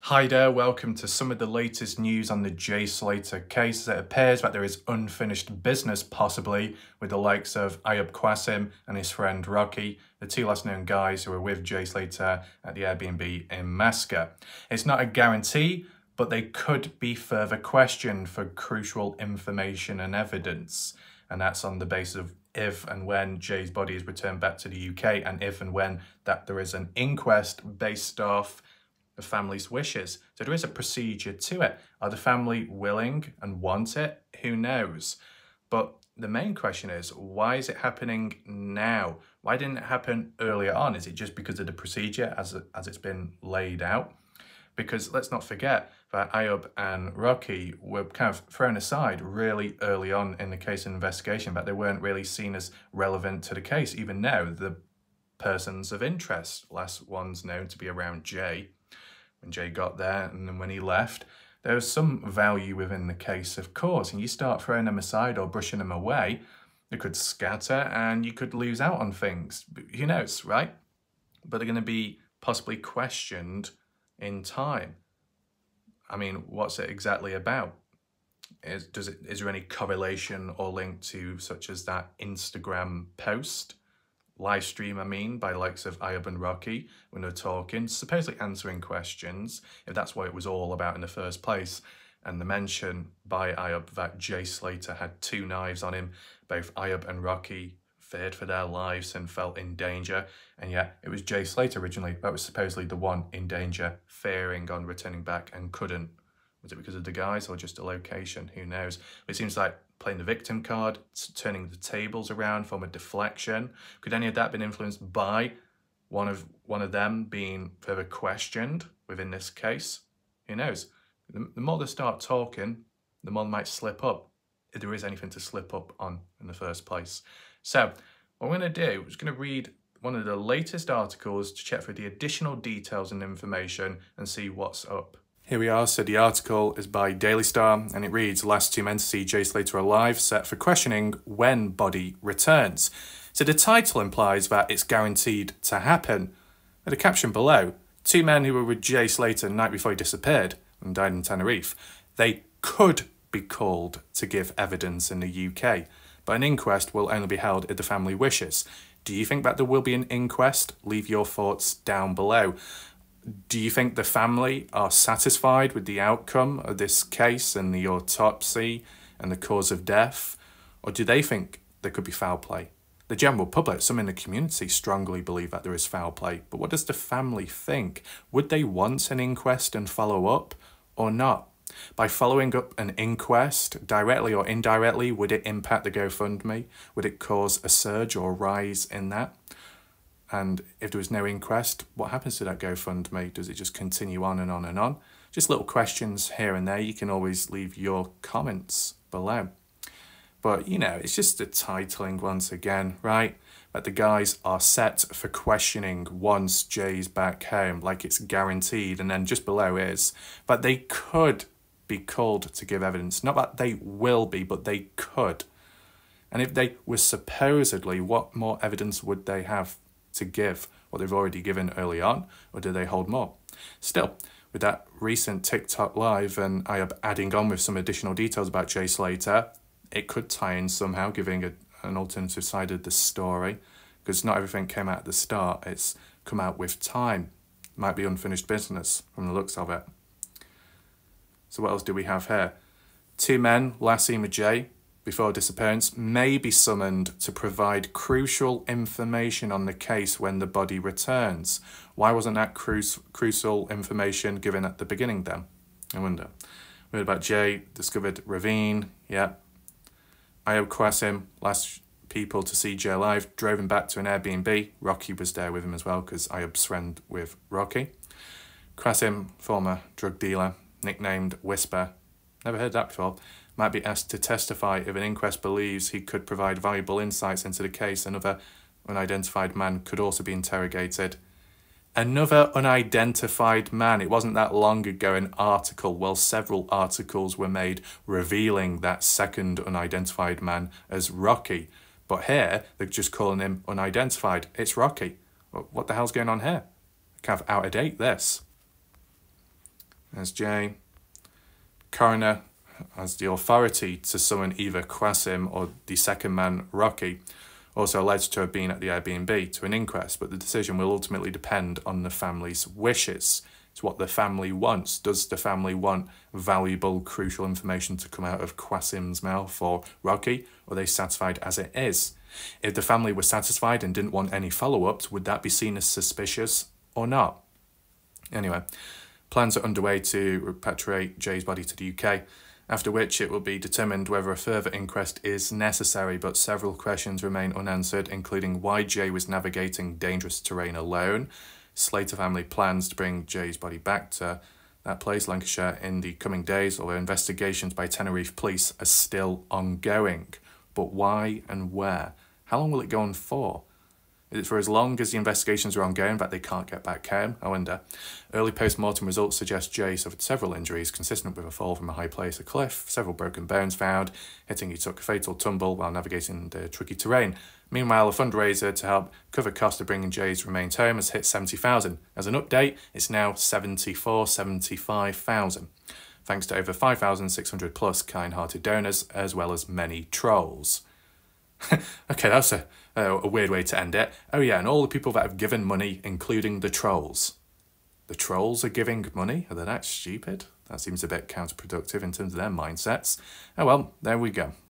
Hi there, welcome to some of the latest news on the Jay Slater case. It appears that there is unfinished business possibly with the likes of Ayub Qasim and his friend Rocky, the two last known guys who were with Jay Slater at the Airbnb in Masca. It's not a guarantee, but they could be further questioned for crucial information and evidence. And that's on the basis of if and when Jay's body is returned back to the UK and if and when that there is an inquest based off the family's wishes. So there is a procedure to it. Are the family willing and want it? Who knows? But the main question is, why is it happening now? Why didn't it happen earlier on? Is it just because of the procedure as it's been laid out? Because let's not forget that Ayub and Rocky were kind of thrown aside really early on in the case investigation, but they weren't really seen as relevant to the case, even though the persons of interest, last ones known to be around Jay, when Jay got there and then when he left, there was some value within the case, of course, and you start throwing them aside or brushing them away, they could scatter and you could lose out on things. Who knows, right? But they're going to be possibly questioned in time. I mean, what's it exactly about? Is there any correlation or link to such as that Instagram post? Live stream, I mean, by the likes of Ayub and Rocky when they're talking, supposedly answering questions, if that's what it was all about in the first place. And the mention by Ayub that Jay Slater had 2 knives on him, both Ayub and Rocky feared for their lives and felt in danger. And yet it was Jay Slater originally that was supposedly the one in danger, fearing on returning back and couldn't. Was it because of the guys or just a location? Who knows? But it seems like playing the victim card, turning the tables around, form a deflection. Could any of that been influenced by one of them being further questioned within this case? Who knows? The more they start talking, the more they might slip up, if there is anything to slip up on in the first place. So what I'm going to do is going to read one of the latest articles to check for the additional details and information and see what's up. Here we are, so the article is by Daily Star and it reads, last 2 men to see Jay Slater alive, set for questioning when body returns. So the title implies that it's guaranteed to happen. At the caption below, 2 men who were with Jay Slater the night before he disappeared and died in Tenerife, they could be called to give evidence in the UK, but an inquest will only be held if the family wishes. Do you think that there will be an inquest? Leave your thoughts down below. Do you think the family are satisfied with the outcome of this case and the autopsy and the cause of death? Or do they think there could be foul play? The general public, some in the community, strongly believe that there is foul play. But what does the family think? Would they want an inquest and follow up or not? By following up an inquest, directly or indirectly, would it impact the GoFundMe? Would it cause a surge or rise in that? And if there was no inquest, what happens to that GoFundMe? Does it just continue on and on and on? Just little questions here and there. You can always leave your comments below. But, you know, it's just the titling once again, right? That the guys are set for questioning once Jay's back home, like it's guaranteed. And then just below is that they could be called to give evidence. Not that they will be, but they could. And if they were supposedly, what more evidence would they have to give? What they've already given early on, or do they hold more? Still, with that recent TikTok live and Ayub adding on with some additional details about Jay Slater, it could tie in somehow, giving an alternative side of the story, because not everything came out at the start, it's come out with time. Might be unfinished business from the looks of it. So what else do we have here? 2 men last seen with Jay before disappearance may be summoned to provide crucial information on the case when the body returns. Why wasn't that crucial information given at the beginning then? I wonder. We heard about Jay, discovered ravine, yeah. Ayub Qasim, last people to see Jay alive, drove him back to an Airbnb. Rocky was there with him as well because Ayub's friend with Rocky. Qasim, former drug dealer, nicknamed Whisper, never heard that before, might be asked to testify if an inquest believes he could provide valuable insights into the case. Another unidentified man could also be interrogated. Another unidentified man. It wasn't that long ago an article, well, several articles were made revealing that second unidentified man as Rocky. But here, they're just calling him unidentified. It's Rocky. What the hell's going on here? Kind of out of date, this. There's Jay. Coroner has the authority to summon either Qasim or the second man, Rocky, also alleged to have been at the Airbnb, to an inquest, but the decision will ultimately depend on the family's wishes. It's what the family wants. Does the family want valuable, crucial information to come out of Qasim's mouth or Rocky, or are they satisfied as it is? If the family were satisfied and didn't want any follow-ups, would that be seen as suspicious or not? Anyway, plans are underway to repatriate Jay's body to the UK, after which it will be determined whether a further inquest is necessary, but several questions remain unanswered, including why Jay was navigating dangerous terrain alone. Slater family plans to bring Jay's body back to that place, Lancashire, in the coming days, although investigations by Tenerife police are still ongoing. But why and where? How long will it go on for? Is it for as long as the investigations are ongoing that they can't get back home? I wonder. Early post-mortem results suggest Jay suffered several injuries consistent with a fall from a high place, a cliff, several broken bones found, hitting he took a fatal tumble while navigating the tricky terrain. Meanwhile, a fundraiser to help cover costs of bringing Jay's remains home has hit 70,000. As an update, it's now 75,000. Thanks to over 5,600 plus kind-hearted donors, as well as many trolls. Okay, that's a weird way to end it. Oh yeah, and all the people that have given money, including the trolls. The trolls are giving money? Are they that stupid? That seems a bit counterproductive in terms of their mindsets. Oh well, there we go.